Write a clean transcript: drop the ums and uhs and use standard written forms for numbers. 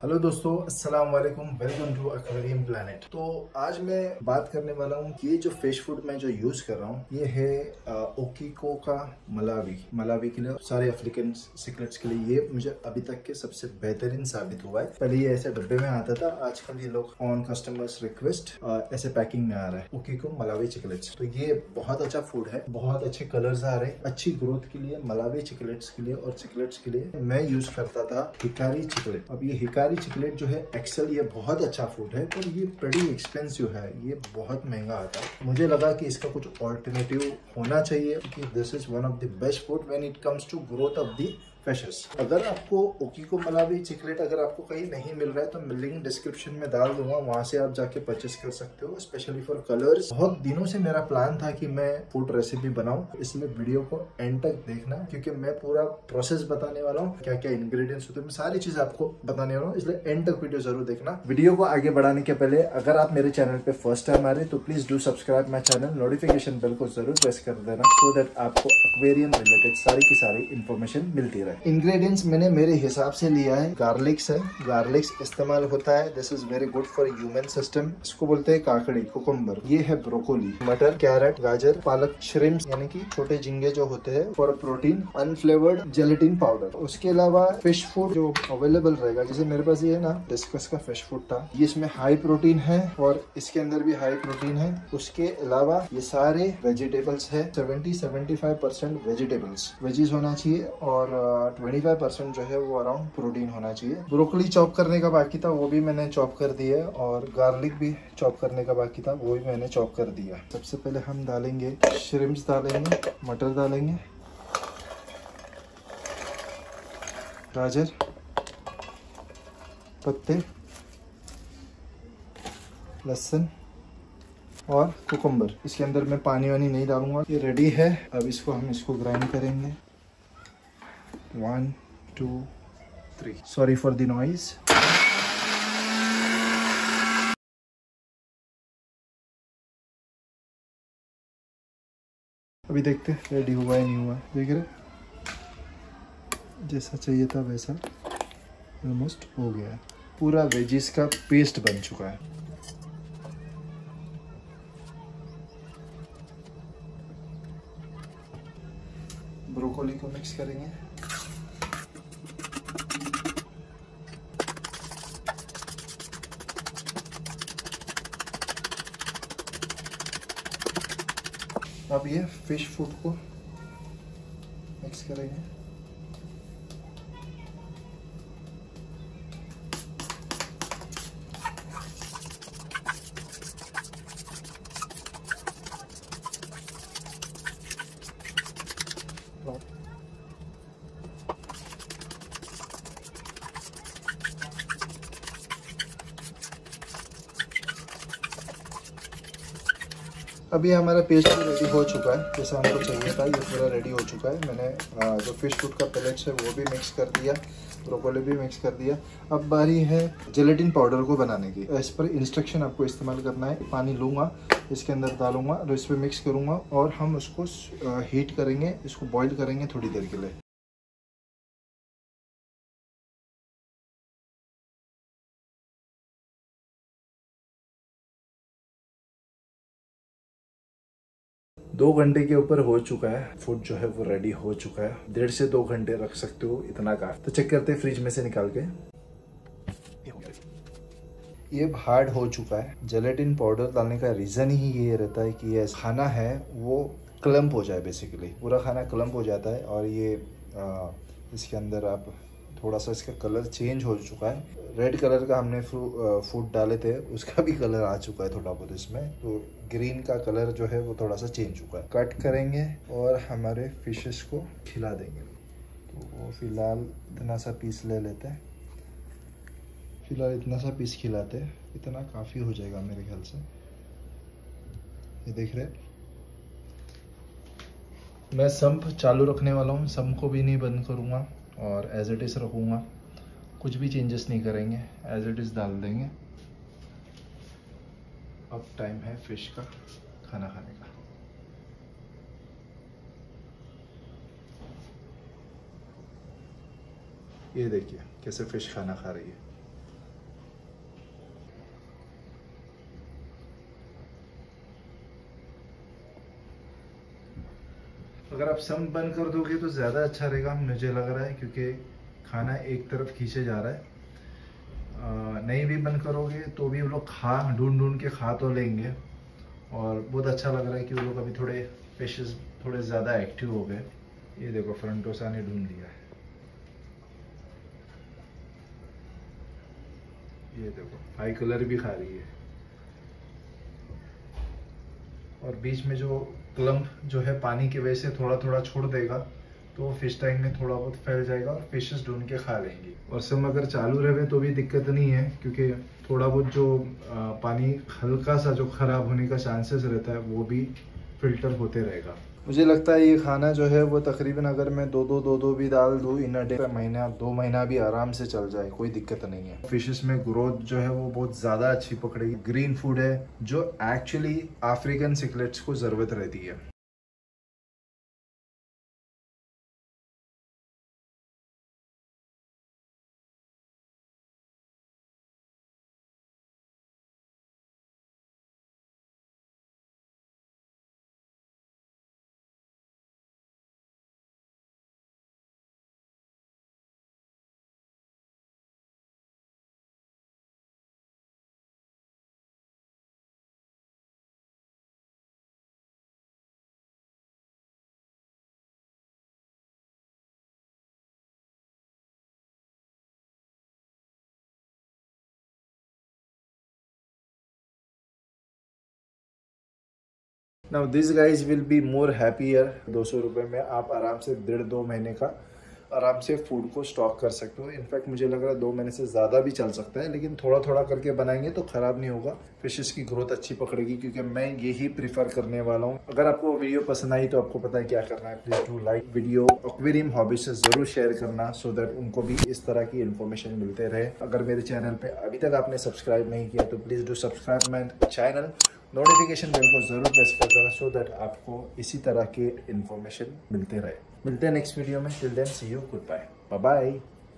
Hello दोस्तों, अस्सलाम वालेकुम। Welcome to aquarium planet. तो आज मैं बात करने वाला हूँ कि ये जो फिश फूड मैं जो यूज कर रहा हूँ ये है ओकीको का मलावी के लिए, सारे अफ्रीकन सिकलेट्स के लिए ये मुझे अभी तक के सबसे बेहतरीन साबित हुआ है। पहले ये ऐसे डब्बे में आता था, आजकल ये लोग ऑन कस्टमर्स रिक्वेस्ट ऐसे पैकिंग में आ रहा है ओकीको मलावी चिकलेट्स। तो ये बहुत अच्छा फूड है, बहुत अच्छे कलर्स आ रहे हैं, अच्छी ग्रोथ के लिए मलावी चिकलेट्स के लिए और चिकलेट्स के लिए मैं यूज करता था हिकारी चिकलेट। अब ये हिकारी चिकलेट जो है एक्सेल, ये बहुत अच्छा फूड है पर ये बड़ी एक्सपेंसिव है, ये बहुत महंगा आता है। मुझे लगा कि इसका कुछ ऑल्टरनेटिव होना चाहिए क्योंकि this is one of the best food when it comes to growth of the fishes. अगर आपको ओकीको मलावी चिकलेट अगर आपको कहीं नहीं मिल रहा है तो मैं लिंक डिस्क्रिप्शन में डाल दूंगा, वहां से आप जाके परचेस कर सकते हो, स्पेशली फॉर कलर्स। बहुत दिनों से मेरा प्लान था कि मैं फूड रेसिपी बनाऊं, इसलिए वीडियो को एंड तक देखना क्योंकि मैं पूरा प्रोसेस बताने वाला हूँ, क्या क्या इंग्रेडिएंट्स होते हैं, मैं सारी चीज आपको बताने वाला हूँ, इसलिए एंड तक वीडियो जरूर देखना। वीडियो को आगे बढ़ाने के पहले अगर आप मेरे चैनल पे फर्स्ट टाइम आ रहे हैं तो please do subscribe my channel, notification bell को जरूर प्रेस कर देना सो दैट आपको एक्वेरियम रिलेटेड सारी की सारी इन्फॉर्मेशन मिलती रहे। इंग्रेडिएंट्स मैंने मेरे हिसाब से लिया है। गार्लिक्स है, गार्लिक्स इस्तेमाल होता है, this is very good for human system. इसको बोलते हैं काकड़ी, कुकुम्बर। ये है ब्रोकोली, मटर, कैरेट, गाजर, पालक, श्रिम्प्स यानी कि छोटे झींगे जो होते हैं for protein, unflavoured gelatin powder. उसके अलावा फिश फूड जो अवेलेबल रहेगा, जैसे मेरे पास ये है ना डिस्कस का फिश फूड था, ये इसमें हाई प्रोटीन है और इसके अंदर भी हाई प्रोटीन है। उसके अलावा ये सारे वेजिटेबल्स है, 70-75% वेजिटेबल्स वेजीज होना चाहिए और 25% जो है वो अराउंड प्रोटीन होना चाहिए। ब्रोकली चॉप करने का बाकी था, वो भी मैंने चॉप कर दिया और गार्लिक भी चॉप करने का बाकी था, वो भी मैंने चॉप कर दिया। सबसे पहले हम डालेंगे श्रिम्प्स, डालेंगे मटर, डालेंगे गाजर, पत्ते, लहसुन और कुकुम्बर। इसके अंदर मैं पानी वानी नहीं डालूंगा। ये रेडी है, अब इसको ग्राइंड करेंगे। 1 2 3, सॉरी फॉर द नॉइज। अभी देखते रेडी हुआ है नहीं हुआ, देख रहे जैसा चाहिए था वैसा ऑलमोस्ट हो गया है। पूरा वेजिस का पेस्ट बन चुका है। ब्रोकोली को मिक्स करेंगे। अब ये फिश फूड को मिक्स करेंगे। अभी हमारा पेस्ट भी रेडी हो चुका है, जैसा हमको चाहिए था, ये पूरा रेडी हो चुका है। मैंने जो फिश फूड का पैलेट्स है वो भी मिक्स कर दिया, ब्रोकोली भी मिक्स कर दिया। अब बारी है जेलेटिन पाउडर को बनाने की। इस पर इंस्ट्रक्शन आपको इस्तेमाल करना है। पानी लूँगा, इसके अंदर डालूंगा और इस पर मिक्स करूँगा और हम उसको हीट करेंगे, इसको बॉईल करेंगे थोड़ी देर के लिए। दो घंटे के ऊपर हो चुका है, फूड जो है वो रेडी हो चुका है। 1.5 से 2 घंटे रख सकते हो, इतना काफी। तो चेक करते हैं फ्रिज में से निकाल के। ये हार्ड हो चुका है। जेलेटिन पाउडर डालने का रीजन ही ये रहता है कि ये खाना है वो क्लम्प हो जाए, बेसिकली पूरा खाना क्लम्प हो जाता है। और ये इसके अंदर आप थोड़ा सा इसका कलर चेंज हो चुका है। रेड कलर का हमने फूड डाले थे, उसका भी कलर आ चुका है थोड़ा बहुत इसमें, तो ग्रीन का कलर जो है वो थोड़ा सा चेंज चुका है। कट करेंगे और हमारे फिशेस को खिला देंगे। तो वो फिलहाल इतना सा पीस ले लेते हैं, फिलहाल इतना सा पीस खिलाते हैं, इतना काफ़ी हो जाएगा मेरे ख्याल से। ये देख रहे मैं सम्प चालू रखने वाला हूँ, सम्प को भी नहीं बंद करूँगा और एज इट इज़ रखूँगा, कुछ भी चेंजेस नहीं करेंगे, एज इट इज़ डाल देंगे। अब टाइम है फिश का खाना खाने का। ये देखिए कैसे फिश खाना खा रही है। अगर आप सब बंद कर दोगे तो ज़्यादा अच्छा रहेगा मुझे लग रहा है, क्योंकि खाना एक तरफ खींचे जा रहा है। नहीं भी बंद करोगे तो भी वो लोग ढूंढ के खा तो लेंगे। और बहुत अच्छा लग रहा है कि वो लोग अभी थोड़े फिशेस थोड़े ज़्यादा एक्टिव हो गए। ये देखो फ्रंटोसा ने ढूंढ लिया है, ये देखो हाई कलर भी खा रही है। और बीच में जो क्लम्प जो है पानी की वजह से थोड़ा थोड़ा छोड़ देगा, तो फिश टैंक में थोड़ा बहुत फैल जाएगा और फिशेस ढूंढ के खा लेंगी। और सब अगर चालू रहे तो भी दिक्कत नहीं है, क्योंकि थोड़ा बहुत जो पानी हल्का सा जो खराब होने का चांसेस रहता है वो भी फिल्टर होते रहेगा। मुझे लगता है ये खाना जो है वो तकरीबन अगर मैं दो भी डाल दूँ इन अ डे, महीना 2 महीना भी आराम से चल जाए, कोई दिक्कत नहीं है। फिशेस में ग्रोथ जो है वो बहुत ज़्यादा अच्छी पकड़ेगी। ग्रीन फूड है जो एक्चुअली अफ्रीकन सिकलेट्स को ज़रूरत रहती है। Now this guys will be more happier. 200 रुपये में आप आराम से 1.5-2 महीने का आराम से फूड को स्टॉक कर सकते हो। इनफैक्ट मुझे लग रहा है 2 महीने से ज़्यादा भी चल सकता है, लेकिन थोड़ा थोड़ा करके बनाएंगे तो ख़राब नहीं होगा। फिशेस की ग्रोथ अच्छी पकड़ेगी, क्योंकि मैं यही प्रीफर करने वाला हूँ। अगर आपको वीडियो पसंद आई तो आपको पता है क्या करना है। Please do like video, aquarium hobbies से ज़रूर शेयर करना, सो दैट उनको भी इस तरह की इन्फॉर्मेशन मिलते रहे। अगर मेरे चैनल पर अभी तक आपने सब्सक्राइब नहीं किया तो please do subscribe my channel. Notification bell को ज़रूर प्रेस कर देना, सो दैट आपको इसी तरह के इन्फॉर्मेशन मिलते रहे। मिलते हैं नेक्स्ट वीडियो में। Till then see you, good bye, bye bye.